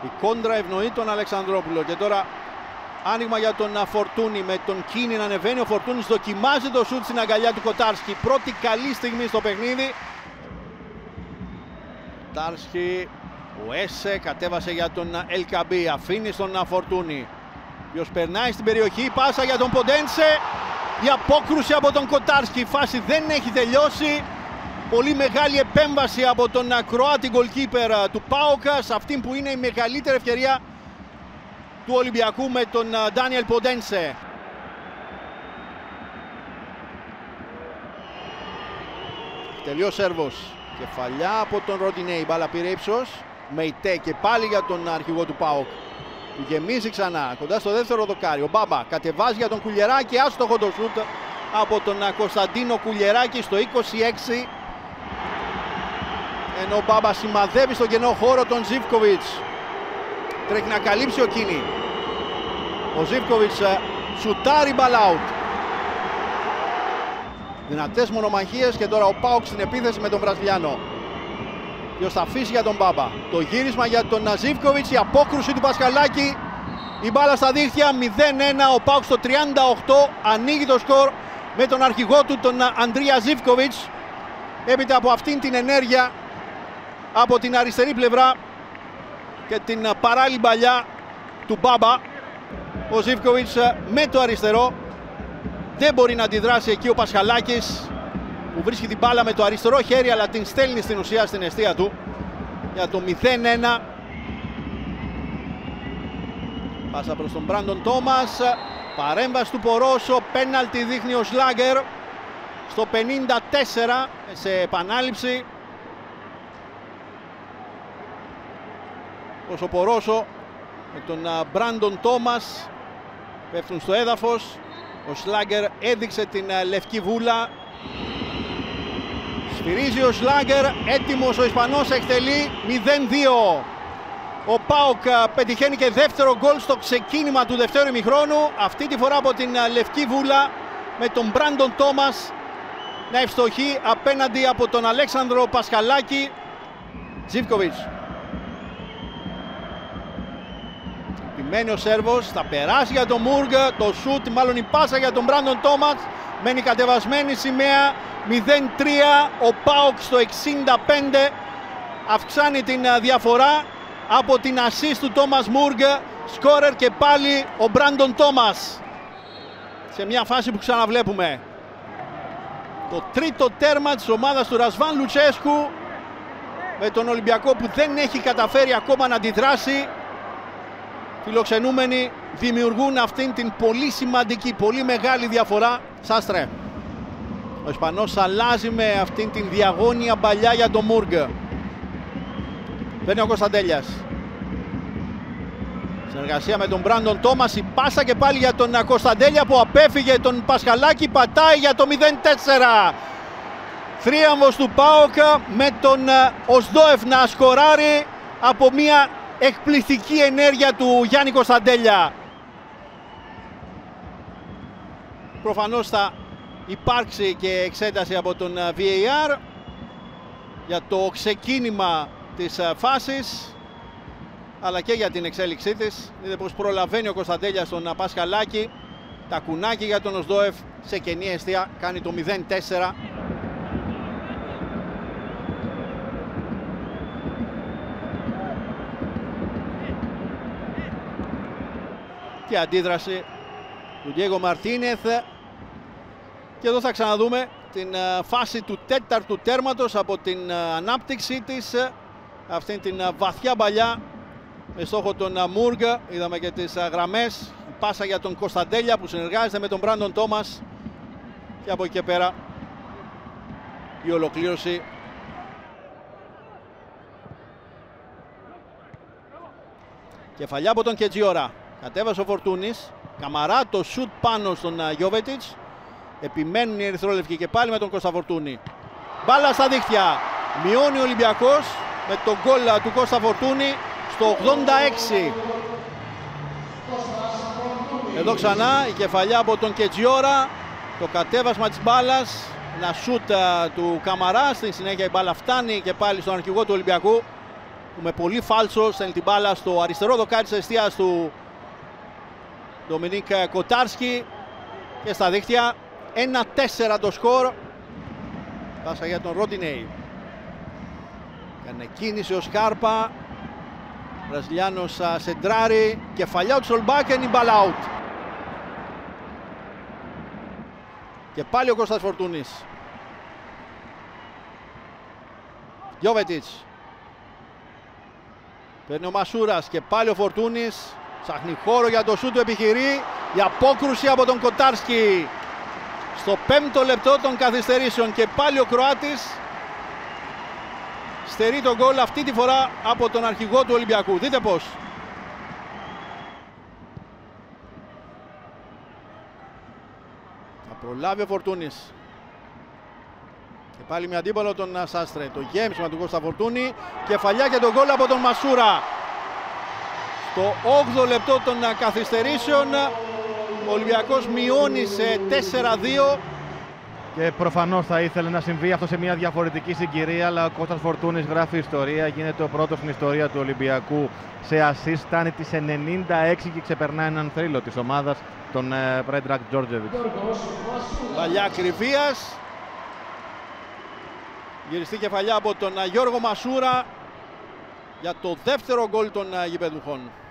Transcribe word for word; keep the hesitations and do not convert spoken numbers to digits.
Η κόντρα ευνοεί τον Αλεξανδρόπουλο και τώρα άνοιγμα για τον Φορτούνη με τον Κίνη να ανεβαίνει. Ο Φορτούνης δοκιμάζει το σουτ στην αγκαλιά του Κοτάρσκι. Πρώτη καλή στιγμή στο παιχνίδι. Κοτάρσκι, ο Έσε κατέβασε για τον Ελκαμπή. Αφήνει στον Φορτούνη. Ποιος περνάει στην περιοχή, πάσα για τον Ποντένσε. Η απόκρουση από τον Κοτάρσκι. Η φάση δεν έχει τελειώσει. Πολύ μεγάλη επέμβαση από τον Κροάτι goalkeeper του ΠΑΟΚ σε αυτή που είναι η μεγαλύτερη ευκαιρία του Ολυμπιακού με τον Ντάνιελ Ποντένσε. Τελείω Σέρβος. Κεφαλιά από τον Ροντινέ. Η μπάλα πήρε ύψος. Μεϊτέ και πάλι για τον αρχηγό του ΠΑΟΚ. Του γεμίζει ξανά κοντά στο δεύτερο δοκάρι. Ο Μπάμπα κατεβάζει για τον Κουλιεράκη. Άστοχο το σούτ από τον Κωνσταντίνο Κουλιεράκη στο είκοσι έξι. Ενώ ο Μπάμπα σημαδεύει στον κενό χώρο τον Ζίβκοβιτς. Τρέχει να καλύψει ο Κίνη. Ο Ζίβκοβιτς σουτάρει μπαλ out. Δυνατές μονομαχίες και τώρα ο ΠΑΟΚ στην επίθεση με τον Βραζιλιάνο. Ποιος θα αφήσει για τον Μπάμπα. Το γύρισμα για τον Ζίβκοβιτς. Η απόκρουση του Πασχαλάκη. Η μπάλα στα δίχτυα. μηδέν ένα. Ο ΠΑΟΚ στο τριάντα οκτώ ανοίγει το σκορ με τον αρχηγό του τον Ανδρία Ζίβκοβιτς. Έπειτα από αυτήν την ενέργεια από την αριστερή πλευρά και την παράλληλη παλιά του Μπάμπα, ο Ζίβκοβιτς με το αριστερό δεν μπορεί να αντιδράσει εκεί ο Πασχαλάκης που βρίσκει την μπάλα με το αριστερό χέρι αλλά την στέλνει στην ουσία στην αιστεία του για το μηδέν ένα. Πάσα προς τον Μπράντον Τόμας, παρέμβαση του Πορόσο, πέναλτι δείχνει ο Σλάγκερ στο πενήντα τέσσερα σε επανάληψη. Ο Πορόσο με τον Μπράντον Τόμας πέφτουν στο έδαφος. Ο Σλάγκερ έδειξε την λευκή βούλα. Σφυρίζει ο Σλάγκερ, έτοιμος ο Ισπανός, εκτελεί μηδέν δύο. Ο ΠΑΟΚ πετυχαίνει και δεύτερο γκολ στο ξεκίνημα του δευτέρου ημιχρόνου. Αυτή τη φορά από την λευκή βούλα με τον Μπράντον Τόμας να ευστοχεί απέναντι από τον Αλέξανδρο Πασχαλάκη. Ζίβκοβιτς. Επιμένει ο Σέρβος, θα περάσει για τον Μούργκ, το σούτ, μάλλον η πάσα για τον Μπράντον Τόμας. Μένει κατεβασμένη σημαία, μηδέν τρία. Ο ΠΑΟΚ στο εξήντα πέντε αυξάνει την διαφορά από την ασίστ του Τόμας Μούργκ. Σκόρερ και πάλι ο Μπράντον Τόμας. Σε μια φάση που ξαναβλέπουμε το τρίτο τέρμα της ομάδας του Ρασβάν Λουτσέσκου με τον Ολυμπιακό που δεν έχει καταφέρει ακόμα να αντιδράσει. Φιλοξενούμενοι δημιουργούν αυτήν την πολύ σημαντική, πολύ μεγάλη διαφορά. Σάστρε. Ο Ισπανός αλλάζει με αυτήν την διαγώνια παλιά για τον Μούργκ. Παίρνει ο Κωνσταντέλιας. Συνεργασία με τον Μπράντον Τόμας. Η πάσα και πάλι για τον Κωνσταντέλια που απέφυγε τον Πασχαλάκη. Πατάει για το μηδέν τέσσερα. Θρίαμβος του ΠΑΟΚ με τον Οσδόεφ να σκοράρει από μια εκπληκτική ενέργεια του Γιάννη Κωνσταντέλια. Προφανώς θα υπάρξει και εξέταση από τον βι έι αρ για το ξεκίνημα της φάσης αλλά και για την εξέλιξή της. Είδε πως προλαβαίνει ο Κωνσταντέλιας τον Πασχαλάκη. Τα κουνάκι για τον Οσδόεφ σε κενή αιστεία κάνει το μηδέν τέσσερα. Και αντίδραση του Ντιέγκο Μαρτίνεθ. Και εδώ θα ξαναδούμε την φάση του τέταρτου τέρματος από την ανάπτυξή της. Αυτήν την βαθιά μπαλιά με στόχο τον Μούργκ. Είδαμε και τις γραμμές. Πάσα για τον Κωνσταντέλια που συνεργάζεται με τον Μπράντον Τόμας. Και από εκεί και πέρα η ολοκλήρωση. Κεφαλιά από τον Κετζιόρα. Κατέβασε ο Φορτούνης. Καμαρά το σουτ πάνω στον Γιόβετιτς. Επιμένουν οι ερυθρόλευκοι και πάλι με τον Κώστα Φορτούνη. Μπάλα στα δίχτυα. Μειώνει ο Ολυμπιακός με τον γκολ του Κώστα Φορτούνη στο ογδόντα έξι. Εδώ ξανά η κεφαλιά από τον Κετζιόρα. Το κατέβασμα της μπάλας. Ένα σουτ του Καμαρά. Στη συνέχεια η μπάλα φτάνει και πάλι στον αρχηγό του Ολυμπιακού. που με πολύ φάλσο στέλνει την μπάλα στο αριστερό δοκάρι της εστίας του Ντομινίκ Κοτάρσκι και στα δίχτυα. ένα τέσσερα το σκορ. Πάσα για τον Ροντινέι. Κάνε κίνηση ο Σκάρπα. Βραζιλιάνος σεντράρει. Κεφαλιά του Σολμπάκεν, η μπάλα out. Και πάλι ο Κώστας Φορτούνης. Γιώβετιτς. Παίρνει ο Μασούρας και πάλι ο Φορτούνης. Ψάχνει χώρο για το σούτ του, επιχειρεί. Η απόκρουση από τον Κοτάρσκι. Στο πέμπτο λεπτό των καθυστερήσεων και πάλι ο Κροάτης στερεί τον γκολ, αυτή τη φορά από τον αρχηγό του Ολυμπιακού. Δείτε πώς. Θα προλάβει ο Φορτούνης. Και πάλι με αντίπαλο τον Σάστρε. Το γέμισμα του Κώστα Φορτούνη. Κεφαλιά και τον γκολ από τον Μασούρα. Στο όγδοο λεπτό των καθυστερήσεων ο Ολυμπιακός μειώνει σε τέσσερα δύο. Και προφανώς θα ήθελε να συμβεί αυτό σε μια διαφορετική συγκυρία, αλλά ο Κώστας Φορτούνης γράφει ιστορία. Γίνεται ο πρώτος στην ιστορία του Ολυμπιακού σε assist. Φτάνει τις ενενήντα έξι και ξεπερνάει έναν θρύλο της ομάδας, τον Predrag Djordjevic. Παλιά ακριβίας. Γυριστή κεφαλιά από τον Γιώργο Μασούρα για το δεύτερο γκολ των γηπεδουχών.